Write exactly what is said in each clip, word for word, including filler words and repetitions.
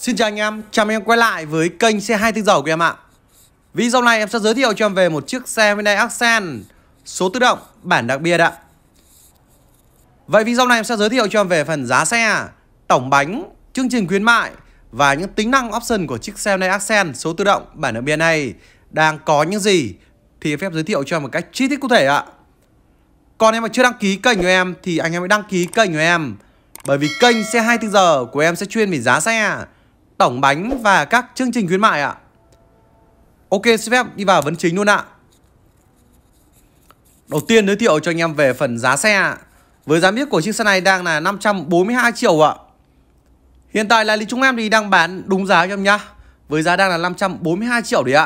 Xin chào anh em, chào mừng em quay lại với kênh xe hai mươi tư giờ của em ạ. Video này em sẽ giới thiệu cho em về một chiếc xe Hyundai Accent số tự động bản đặc biệt ạ. Vậy video này em sẽ giới thiệu cho em về phần giá xe, tổng bánh, chương trình khuyến mại và những tính năng option của chiếc xe Hyundai Accent số tự động bản đặc biệt này đang có những gì thì phép giới thiệu cho em một cách chi tiết cụ thể ạ. Còn em mà chưa đăng ký kênh của em thì anh em hãy đăng ký kênh của em, bởi vì kênh xe hai mươi tư giờ của em sẽ chuyên về giá xe, tổng bánh và các chương trình khuyến mại ạ. Ok, xin phép đi vào vấn chính luôn ạ. Đầu tiên giới thiệu cho anh em về phần giá xe. Với giá niêm yết của chiếc xe này đang là năm trăm bốn mươi hai triệu ạ. Hiện tại là lý chúng em thì đang bán đúng giá cho em nhá, với giá đang là năm trăm bốn mươi hai triệu đấy ạ.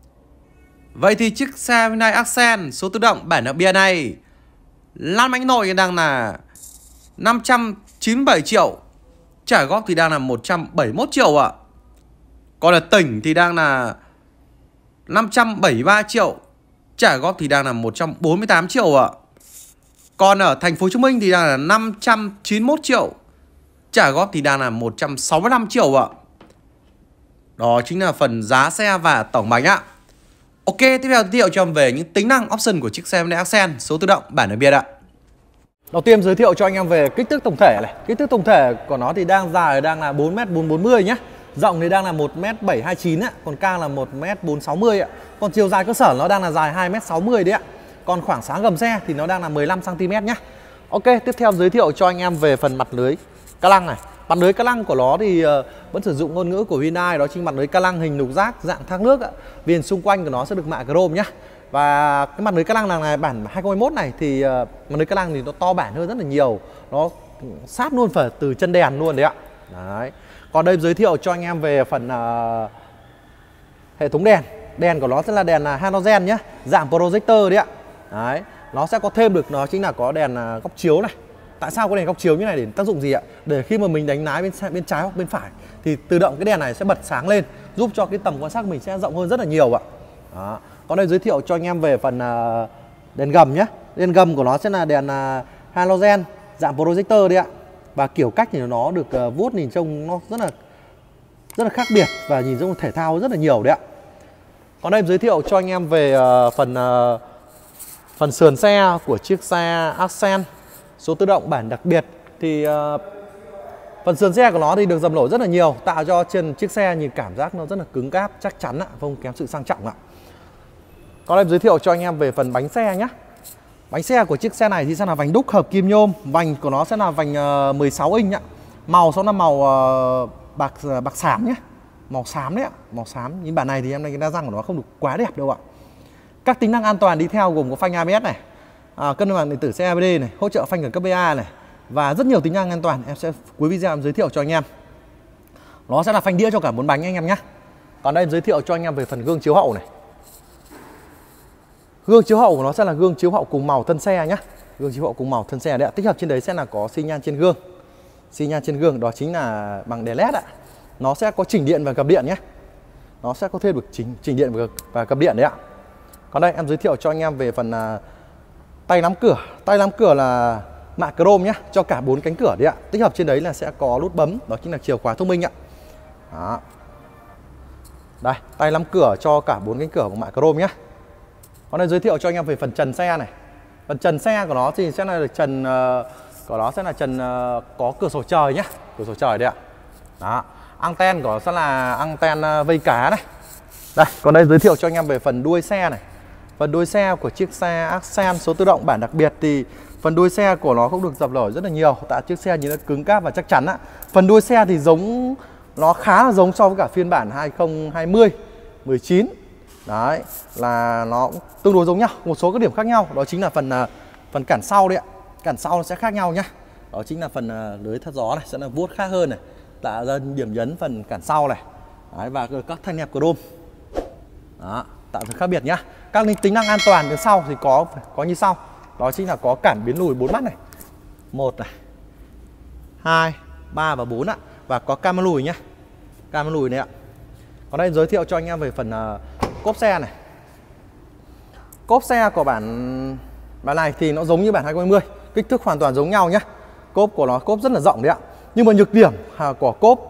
Vậy thì chiếc xe Hyundai Accent số tự động bản đặc biệt này, lăn bánh nội đang là năm trăm chín mươi bảy triệu, trả góp thì đang là một trăm bảy mươi mốt triệu ạ. Còn ở tỉnh thì đang là năm trăm bảy mươi ba triệu, trả góp thì đang là một trăm bốn mươi tám triệu ạ. Còn ở thành phố Hồ Chí Minh thì đang là năm trăm chín mươi mốt triệu, trả góp thì đang là một trăm sáu mươi lăm triệu ạ. Đó chính là phần giá xe và tổng bánh ạ. Ok, tiếp theo giới thiệu cho em về những tính năng option của chiếc xe Hyundai Accent số tự động bản đặc biệt ạ. Đầu tiên giới thiệu cho anh em về kích thước tổng thể này. Kích thước tổng thể của nó thì đang dài đang là bốn mét bốn trăm bốn mươi nhé. Rộng thì đang là một mét bảy trăm hai mươi chín ạ, còn cao là một mét bốn trăm sáu mươi ạ. Còn chiều dài cơ sở nó đang là dài hai mét sáu mươi đấy ạ. Còn khoảng sáng gầm xe thì nó đang là mười lăm xăng ti mét nhé. Ok, tiếp theo giới thiệu cho anh em về phần mặt lưới ca lăng này. Mặt lưới ca lăng của nó thì uh, vẫn sử dụng ngôn ngữ của Hyundai, đó chính mặt lưới ca lăng hình lục giác dạng thác nước ạ. Viền xung quanh của nó sẽ được mạ chrome nhé. Và cái mặt lưới ca lăng này bản hai không hai mốt này thì uh, mặt lưới ca lăng thì nó to bản hơn rất là nhiều, nó sát luôn phải từ chân đèn luôn đấy ạ. Đấy. Còn đây giới thiệu cho anh em về phần uh, hệ thống đèn. Đèn của nó sẽ là đèn là halogen nhé, dạng projector đấy ạ. Đấy. Nó sẽ có thêm được, nó chính là có đèn uh, góc chiếu này. Tại sao có đèn góc chiếu như này để tác dụng gì ạ? Để khi mà mình đánh lái bên bên trái hoặc bên phải thì tự động cái đèn này sẽ bật sáng lên, giúp cho cái tầm quan sát của mình sẽ rộng hơn rất là nhiều ạ. Đó. Còn đây giới thiệu cho anh em về phần uh, đèn gầm nhé. Đèn gầm của nó sẽ là đèn uh, halogen dạng projector đấy ạ. Và kiểu cách thì nó được uh, vuốt, nhìn trông nó rất là rất là khác biệt và nhìn trông thể thao rất là nhiều đấy ạ. Còn đây giới thiệu cho anh em về uh, phần uh, phần sườn xe của chiếc xe Accent số tự động bản đặc biệt thì uh, phần sườn xe của nó thì được dầm nổi rất là nhiều, tạo cho trên chiếc xe nhìn cảm giác nó rất là cứng cáp, chắc chắn ạ, không kém sự sang trọng ạ. Còn đây giới thiệu cho anh em về phần bánh xe nhé. Bánh xe của chiếc xe này thì sẽ là vành đúc hợp kim nhôm, vành của nó sẽ là vành uh, mười sáu inch ạ. Màu sẽ là màu uh, bạc uh, bạc xám nhé, màu xám đấy ạ, màu xám. Những bản này thì em này cái đa răng của nó không được quá đẹp đâu ạ. Các tính năng an toàn đi theo gồm có phanh a bê ét này, à, cân bằng điện tử xê a bê đê này, hỗ trợ phanh khẩn cấp bê a này và rất nhiều tính năng an toàn. Em sẽ cuối video em giới thiệu cho anh em. Nó sẽ là phanh đĩa cho cả bốn bánh anh em nhé. Còn đây em giới thiệu cho anh em về phần gương chiếu hậu này. Gương chiếu hậu của nó sẽ là gương chiếu hậu cùng màu thân xe nhé. Gương chiếu hậu cùng màu thân xe đấy ạ. Tích hợp trên đấy sẽ là có xi nhan trên gương. Xi nhan trên gương đó chính là bằng đèn led ạ. Nó sẽ có chỉnh điện và cập điện nhé. Nó sẽ có thêm được chỉnh, chỉnh điện và, và cập điện đấy ạ. Còn đây em giới thiệu cho anh em về phần uh, tay nắm cửa. Tay nắm cửa là mạ chrome nhé, cho cả bốn cánh cửa đấy ạ. Tích hợp trên đấy là sẽ có nút bấm, đó chính là chìa khóa thông minh ạ. Đó. Đây, tay nắm cửa cho cả bốn cánh cửa của mạ chrome nhé. Còn đây giới thiệu cho anh em về phần trần xe này. Phần trần xe của nó thì sẽ là được trần uh, của nó sẽ là trần uh, có cửa sổ trời nhé, cửa sổ trời đấy ạ. Đó. Anten của nó sẽ là anten uh, vây cá này. Đây, còn đây giới thiệu cho anh em về phần đuôi xe này. Phần đuôi xe của chiếc xe Accent số tự động bản đặc biệt thì phần đuôi xe của nó cũng được dập nổi rất là nhiều, tại chiếc xe nhìn nó cứng cáp và chắc chắn ạ. Phần đuôi xe thì giống, nó khá là giống so với cả phiên bản hai không hai không, mười chín. Đấy, là nó tương đối giống nhau, một số các điểm khác nhau, đó chính là phần uh, phần cản sau đấy ạ. Cản sau nó sẽ khác nhau nhá. Đó chính là phần uh, lưới thoát gió này sẽ là vuốt khác hơn này, tạo ra điểm nhấn phần cản sau này. Đấy, và các thanh nẹp chrome. Đó, tạo sự khác biệt nhá. Các tính năng an toàn phía sau thì có có như sau. Đó chính là có cản biến lùi bốn mắt này. một này, hai, ba và bốn ạ. Và có camera lùi nhá. Camera lùi này ạ. Còn đây giới thiệu cho anh em về phần uh, cốp xe này. Cốp xe của bản bản này thì nó giống như bản hai không hai không, kích thước hoàn toàn giống nhau nhá. Cốp của nó cốp rất là rộng đấy ạ. Nhưng mà nhược điểm của cốp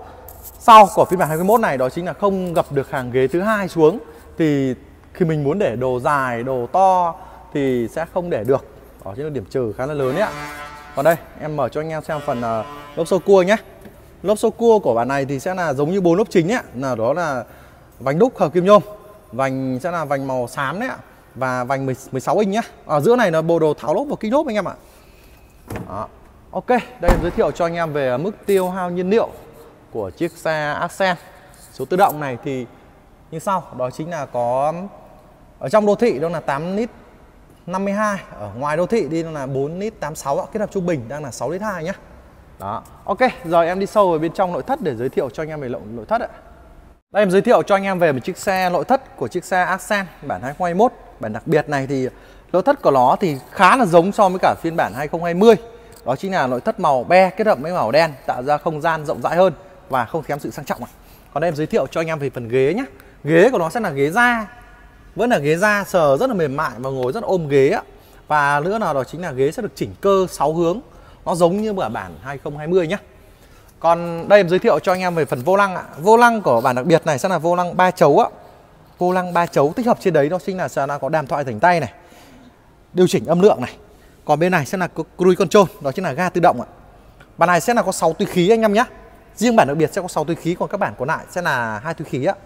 sau của phiên bản hai mươi mốt này đó chính là không gập được hàng ghế thứ hai xuống. Thì khi mình muốn để đồ dài, đồ to thì sẽ không để được. Đó chính là điểm trừ khá là lớn đấy ạ. Còn đây em mở cho anh em xem phần uh, lốp xô cua nhé. Lốp xô cua của bản này thì sẽ là giống như bốn lốp chính ấy, là đó là vành đúc hợp kim nhôm. Vành sẽ là vành màu xám đấy ạ. Và vành mười sáu inch nhá. Ở giữa này là bộ đồ tháo lốp và kính lốp anh em ạ. Đó. Ok, đây em giới thiệu cho anh em về mức tiêu hao nhiên liệu của chiếc xe Accent số tự động này thì như sau. Đó chính là có ở trong đô thị đó là tám lít năm mươi hai, ở ngoài đô thị đi là bốn lít tám mươi sáu, kết hợp trung bình đang là sáu lít hai nhá. Đó. Ok, giờ em đi sâu vào bên trong nội thất để giới thiệu cho anh em về nội thất ạ. Đây em giới thiệu cho anh em về một chiếc xe nội thất của chiếc xe Accent bản hai không hai mốt. Bản đặc biệt này thì nội thất của nó thì khá là giống so với cả phiên bản hai không hai không. Đó chính là nội thất màu be kết hợp với màu đen, tạo ra không gian rộng rãi hơn và không kém sự sang trọng ạ. Còn đây em giới thiệu cho anh em về phần ghế nhé. Ghế của nó sẽ là ghế da, vẫn là ghế da, sờ rất là mềm mại và ngồi rất là ôm ghế ạ. Và nữa là đó chính là ghế sẽ được chỉnh cơ sáu hướng, nó giống như ở bản hai không hai không nhé. Còn đây em giới thiệu cho anh em về phần vô lăng ạ. Vô lăng của bản đặc biệt này sẽ là vô lăng ba chấu ạ. Vô lăng ba chấu tích hợp trên đấy đó chính là sẽ là có đàm thoại thành tay này, điều chỉnh âm lượng này. Còn bên này sẽ là cruise control, đó chính là ga tự động ạ. Bản này sẽ là có sáu túi khí anh em nhé. Riêng bản đặc biệt sẽ có sáu túi khí, còn các bản còn lại sẽ là hai túi khí ạ.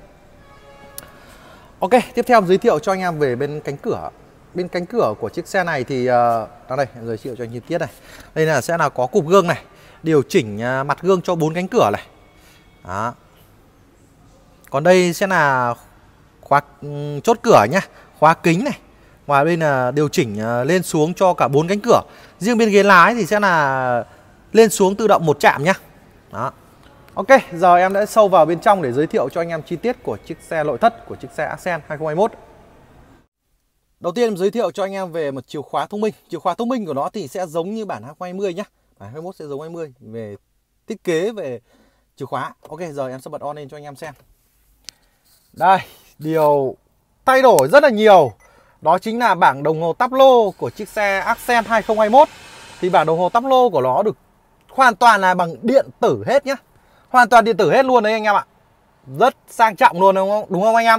Ok, tiếp theo giới thiệu cho anh em về bên cánh cửa. Bên cánh cửa của chiếc xe này thì uh, đó đây, giới thiệu cho anh chi tiết này. Đây là sẽ là có cụp gương này, điều chỉnh uh, mặt gương cho bốn cánh cửa này. Đó. Còn đây sẽ là khóa um, chốt cửa nhá, khóa kính này. Ngoài bên là điều chỉnh uh, lên xuống cho cả bốn cánh cửa. Riêng bên ghế lái thì sẽ là lên xuống tự động một chạm nhá. Đó. Ok, giờ em đã sâu vào bên trong để giới thiệu cho anh em chi tiết của chiếc xe nội thất của chiếc xe Accent hai không hai mốt. Đầu tiên em giới thiệu cho anh em về một chìa khóa thông minh. Chìa khóa thông minh của nó thì sẽ giống như bản hai không hai không nhá. Bản hai mươi mốt sẽ giống hai mươi về thiết kế, về chìa khóa. Ok, giờ em sẽ bật on lên cho anh em xem. Đây, điều thay đổi rất là nhiều. Đó chính là bảng đồng hồ táp lô của chiếc xe Accent hai không hai mốt. Thì bảng đồng hồ táp lô của nó được hoàn toàn là bằng điện tử hết nhá. Hoàn toàn điện tử hết luôn đấy anh em ạ. Rất sang trọng luôn đúng không, đúng không anh em?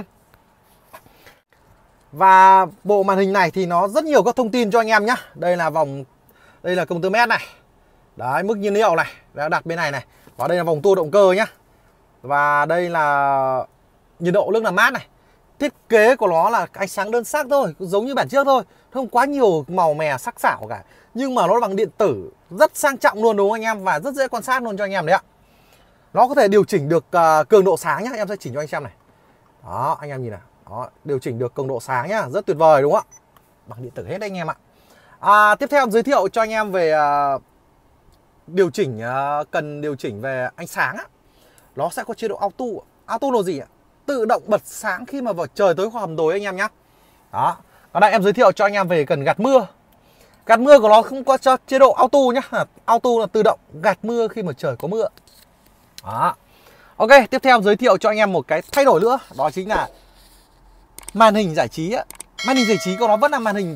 Và bộ màn hình này thì nó rất nhiều các thông tin cho anh em nhá. Đây là vòng, đây là công tơ mét này. Đấy, mức nhiên liệu này, đã đặt bên này này. Và đây là vòng tua động cơ nhá. Và đây là nhiệt độ nước làm mát này. Thiết kế của nó là ánh sáng đơn sắc thôi, giống như bản trước thôi, không quá nhiều màu mè sắc sảo cả. Nhưng mà nó bằng điện tử, rất sang trọng luôn đúng không anh em? Và rất dễ quan sát luôn cho anh em đấy ạ. Nó có thể điều chỉnh được uh, cường độ sáng nhá. Em sẽ chỉnh cho anh xem này. Đó, anh em nhìn nào. Đó, điều chỉnh được cường độ sáng nhá. Rất tuyệt vời đúng không ạ? Bằng điện tử hết đấy anh em ạ. à, Tiếp theo giới thiệu cho anh em về uh, điều chỉnh, uh, cần điều chỉnh về ánh sáng á. Nó sẽ có chế độ auto. Auto là gì ạ? Tự động bật sáng khi mà vào trời tối hoặc hầm tối anh em nhá. Đó. Còn đây em giới thiệu cho anh em về cần gạt mưa. Gạt mưa của nó không có cho chế độ auto nhá. Auto là tự động gạt mưa khi mà trời có mưa. Đó. Ok, tiếp theo giới thiệu cho anh em một cái thay đổi nữa. Đó chính là màn hình giải trí á. Màn hình giải trí của nó vẫn là màn hình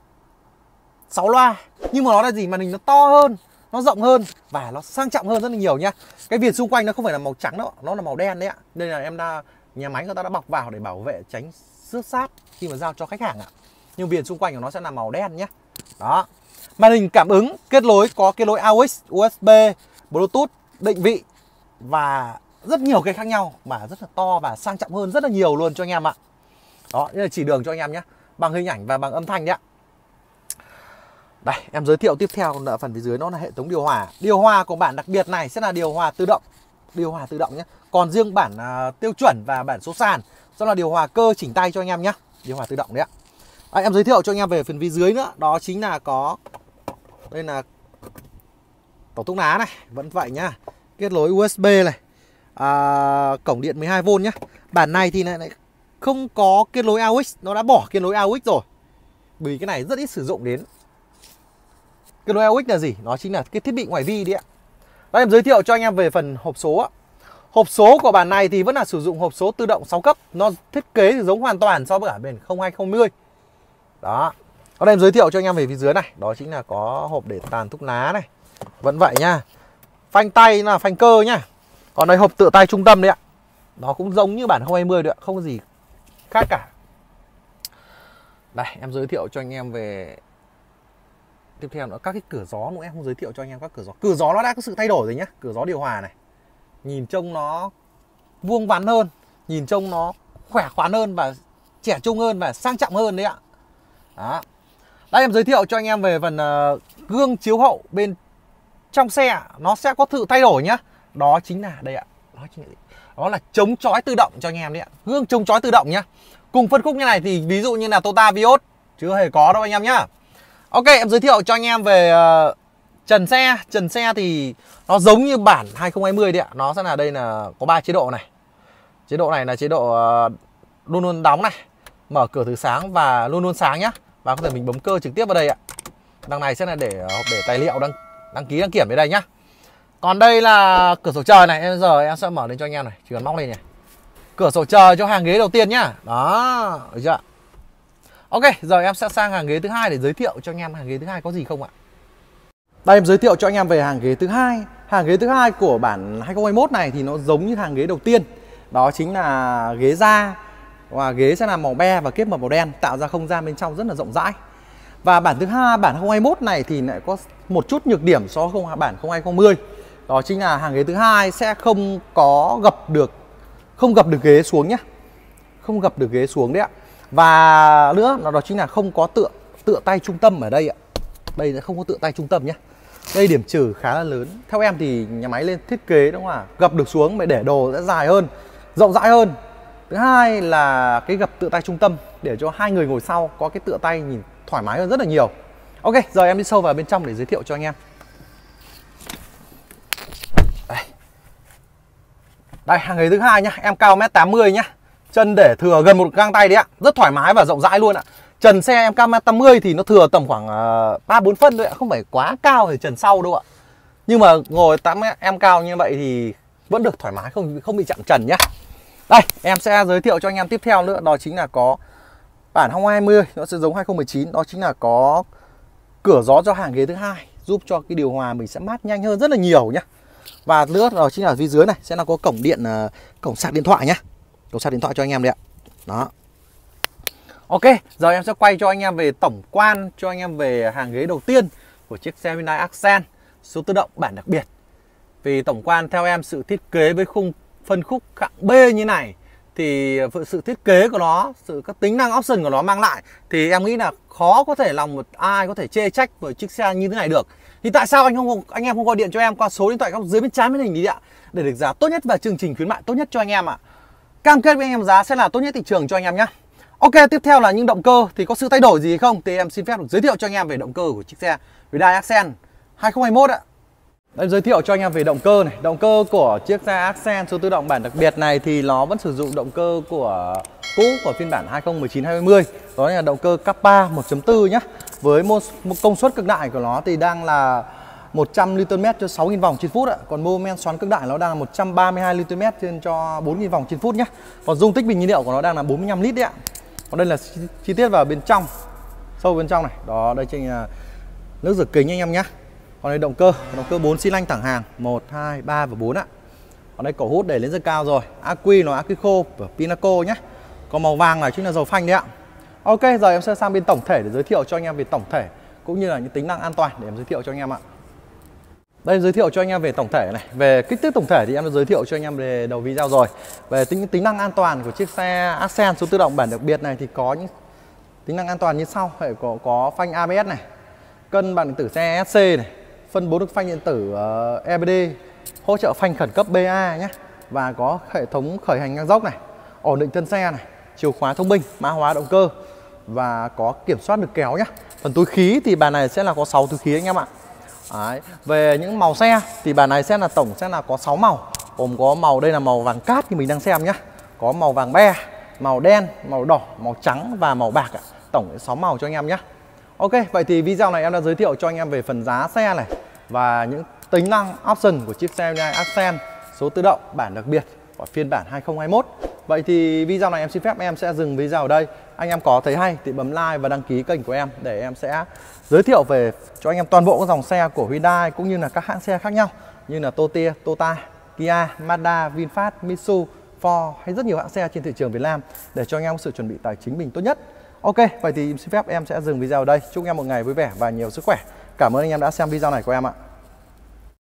sáu loa, nhưng mà nó là gì? Màn hình nó to hơn, nó rộng hơn và nó sang trọng hơn rất là nhiều nhá. Cái viền xung quanh nó không phải là màu trắng đâu, nó là màu đen đấy ạ. Đây là em đã, nhà máy người ta đã bọc vào để bảo vệ tránh xước sát khi mà giao cho khách hàng ạ. Nhưng viền xung quanh của nó sẽ là màu đen nhá. Đó. Màn hình cảm ứng, kết nối, có kết nối a u ích, u ét bê, Bluetooth, định vị và rất nhiều cái khác nhau mà rất là to và sang trọng hơn rất là nhiều luôn cho anh em ạ. Đó, đây là chỉ đường cho anh em nhé, bằng hình ảnh và bằng âm thanh đấy ạ. Đây, em giới thiệu tiếp theo ở phần phía dưới nó là hệ thống điều hòa. Điều hòa của bản đặc biệt này sẽ là điều hòa tự động. Điều hòa tự động nhé. Còn riêng bản uh, tiêu chuẩn và bản số sàn sẽ là điều hòa cơ chỉnh tay cho anh em nhé. Điều hòa tự động đấy ạ. À, em giới thiệu cho anh em về phần phía dưới nữa. Đó chính là có, đây là tổ thuốc lá này, vẫn vậy nhá. Kết nối u ét bê này, à, cổng điện mười hai vôn nhá. Bản này thì lại không có kết nối a u ích, nó đã bỏ kết nối a u ích rồi. Vì cái này rất ít sử dụng đến. Kết nối a u ích là gì? Nó chính là cái thiết bị ngoại vi đấy ạ. Đây, em giới thiệu cho anh em về phần hộp số ạ. Hộp số của bản này thì vẫn là sử dụng hộp số tự động sáu cấp. Nó thiết kế thì giống hoàn toàn so với cả bên không hai không. Đó. Còn đây em giới thiệu cho anh em về phía dưới này. Đó chính là có hộp để tàn thuốc lá này. Vẫn vậy nha. Phanh tay là phanh cơ nhá. Còn đây hộp tựa tay trung tâm đấy ạ. Nó cũng giống như bản không hai mươi đấy ạ, không có gì khác cả. Đây, em giới thiệu cho anh em về tiếp theo nữa các cái cửa gió nữa, em không giới thiệu cho anh em các cửa gió. Cửa gió nó đã có sự thay đổi rồi nhá. Cửa gió điều hòa này, nhìn trông nó vuông vắn hơn, nhìn trông nó khỏe khoắn hơn và trẻ trung hơn và sang trọng hơn đấy ạ. Đó. Đây em giới thiệu cho anh em về phần uh, gương chiếu hậu bên trong xe, nó sẽ có sự thay đổi nhá. Đó chính là đây ạ. Đó chính là, đó là chống chói tự động cho anh em đấy ạ. Gương chống chói tự động nhá. Cùng phân khúc như này thì ví dụ như là Toyota Vios chứ hề có đâu anh em nhá. Ok, em giới thiệu cho anh em về uh, trần xe. Trần xe thì nó giống như bản hai không hai không đấy ạ. Nó sẽ là đây là có ba chế độ này. Chế độ này là chế độ uh, luôn luôn đóng này, mở cửa từ sáng và luôn luôn sáng nhá. Và có thể mình bấm cơ trực tiếp vào đây ạ. Đằng này sẽ là để để tài liệu đăng đăng ký đăng kiểm ở đây nhá. Còn đây là cửa sổ trời này, em giờ em sẽ mở lên cho anh em này, chỉ cần móc lên này. Cửa sổ trời cho hàng ghế đầu tiên nhá. Đó, được chưa? Ok, giờ em sẽ sang hàng ghế thứ hai để giới thiệu cho anh em hàng ghế thứ hai có gì không ạ? Đây em giới thiệu cho anh em về hàng ghế thứ hai. Hàng ghế thứ hai của bản hai không hai mốt này thì nó giống như hàng ghế đầu tiên. Đó chính là ghế da, và ghế sẽ là màu be và kết hợp màu đen, tạo ra không gian bên trong rất là rộng rãi. Và bản thứ hai, bản không hai mốt này thì lại có một chút nhược điểm so với bản không hai không không. Đó chính là hàng ghế thứ hai sẽ không có gập được không gập được ghế xuống nhé. Không gập được ghế xuống đấy ạ. Và nữa là đó chính là không có tựa tựa tay trung tâm ở đây ạ. Đây sẽ không có tựa tay trung tâm nhé. Đây điểm trừ khá là lớn. Theo em thì nhà máy lên thiết kế đúng không ạ? Gập được xuống mà để đồ sẽ dài hơn, rộng rãi hơn. Thứ hai là cái gập tựa tay trung tâm để cho hai người ngồi sau có cái tựa tay nhìn thoải mái hơn rất là nhiều. Ok, giờ em đi sâu vào bên trong để giới thiệu cho anh em. Đây, Đây hàng ghế thứ hai nhá, em cao mét tám mươi nhá. Chân để thừa gần một gang tay đấy ạ, rất thoải mái và rộng rãi luôn ạ. Trần xe em cao mét tám mươi thì nó thừa tầm khoảng ba bốn phân thôi ạ, không phải quá cao thì trần sau đâu ạ. Nhưng mà ngồi tám em cao như vậy thì vẫn được thoải mái, không không bị chạm trần nhá. Đây, em sẽ giới thiệu cho anh em tiếp theo nữa, đó chính là có bản hai không hai không, nó sẽ giống hai không một chín, đó chính là có cửa gió cho hàng ghế thứ hai, giúp cho cái điều hòa mình sẽ mát nhanh hơn rất là nhiều nhá. Và nữa đó chính là phía dưới này sẽ là có cổng điện, uh, cổng sạc điện thoại nhá. Cổng sạc điện thoại cho anh em đấy ạ. Đó. Ok, giờ em sẽ quay cho anh em về tổng quan, cho anh em về hàng ghế đầu tiên của chiếc xe Hyundai Accent số tự động bản đặc biệt. Vì tổng quan theo em, sự thiết kế với khung phân khúc hạng B như này thì sự thiết kế của nó, sự các tính năng option của nó mang lại thì em nghĩ là khó có thể lòng một ai có thể chê trách với chiếc xe như thế này được. Thì tại sao anh không anh em không gọi điện cho em qua số điện thoại góc dưới bên trái màn hình đi ạ, để được giá tốt nhất và chương trình khuyến mại tốt nhất cho anh em ạ. Cam kết với anh em giá sẽ là tốt nhất thị trường cho anh em nhé. Ok, tiếp theo là những động cơ thì có sự thay đổi gì không thì em xin phép được giới thiệu cho anh em về động cơ của chiếc xe Hyundai Accent hai không hai mốt ạ. Đây, giới thiệu cho anh em về động cơ này. Động cơ của chiếc xe Accent số tự động bản đặc biệt này thì nó vẫn sử dụng động cơ của cũ của phiên bản hai không một chín hai không. Đó là động cơ Kappa một chấm bốn nhé. Với một, một công suất cực đại của nó thì đang là một trăm ni tơn mét cho sáu nghìn vòng trên phút ạ. Còn mô men xoắn cực đại nó đang là một trăm ba mươi hai ni tơn mét trên cho bốn nghìn vòng trên phút nhé. Còn dung tích bình nhiên liệu của nó đang là bốn mươi lăm lít đấy ạ. Còn đây là chi, chi tiết vào bên trong, sâu bên trong này. Đó, đây chính là nước rửa kính anh em nhé. Còn đây động cơ, động cơ bốn xi lanh thẳng hàng một, hai, ba và bốn ạ. Còn đây cổ hút để lên rất cao rồi. Ắc quy nó ắc quy khô của Pinaco nhé. Còn màu vàng này chính là dầu phanh đấy ạ. Ok, giờ em sẽ sang bên tổng thể để giới thiệu cho anh em về tổng thể cũng như là những tính năng an toàn để em giới thiệu cho anh em ạ. Đây, giới thiệu cho anh em về tổng thể này. Về kích thước tổng thể thì em đã giới thiệu cho anh em về đầu video rồi. Về tính tính năng an toàn của chiếc xe Accent số tự động bản đặc biệt này thì có những tính năng an toàn như sau. Phải có có phanh a bê ét này, cân bằng điện tử xe ét xê này, phân bố được phanh điện tử uh, e bê đê, hỗ trợ phanh khẩn cấp bê a nhé, và có hệ thống khởi hành ngang dốc này, ổn định thân xe này, chìa khóa thông minh, mã hóa động cơ và có kiểm soát được kéo nhé. Phần túi khí thì bản này sẽ là có sáu túi khí anh em ạ. Đấy. Về những màu xe thì bản này sẽ là tổng sẽ là có sáu màu, gồm có màu đây là màu vàng cát như mình đang xem nhé, có màu vàng be, màu đen, màu đỏ, màu trắng và màu bạc ạ. Tổng sáu màu cho anh em nhé. Ok, vậy thì video này em đã giới thiệu cho anh em về phần giá xe này và những tính năng option của chiếc xe Hyundai Accent số tự động bản đặc biệt của phiên bản hai không hai mốt. Vậy thì video này em xin phép em sẽ dừng video ở đây. Anh em có thấy hay thì bấm like và đăng ký kênh của em để em sẽ giới thiệu về cho anh em toàn bộ các dòng xe của Hyundai cũng như là các hãng xe khác nhau như là Toyota, Toyota, Kia, Mazda, VinFast, Mitsubishi, Ford hay rất nhiều hãng xe trên thị trường Việt Nam để cho anh em có sự chuẩn bị tài chính mình tốt nhất. Ok, vậy thì xin phép em sẽ dừng video ở đây. Chúc anh em một ngày vui vẻ và nhiều sức khỏe. Cảm ơn anh em đã xem video này của em ạ.